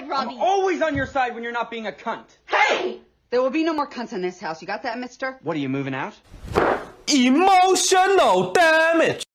side, Robbie. I'm always on your side when you're not being a cunt. Hey! There will be no more cunts in this house. You got that, mister? What, are you moving out? Emotional damage.